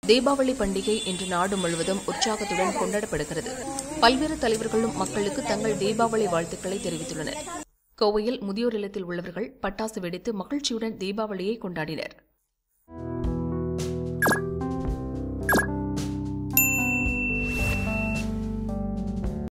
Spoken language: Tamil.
தீபாவளி பண்டிகை இன்று நாடு முழுவதும் உற்சாகத்துடன் கொண்டாடப்படுகிறது. பல்வேறு தலைவர்களும் மக்களுக்கு தங்கள் தீபாவளி வாழ்த்துக்களை தெரிவித்துள்ளனர். கோவையில் முதியோர் இல்லத்தில் உள்ளவர்கள் பட்டாசு வெடித்து மகிழ்ச்சியுடன் தீபாவளியை கொண்டாடினர்.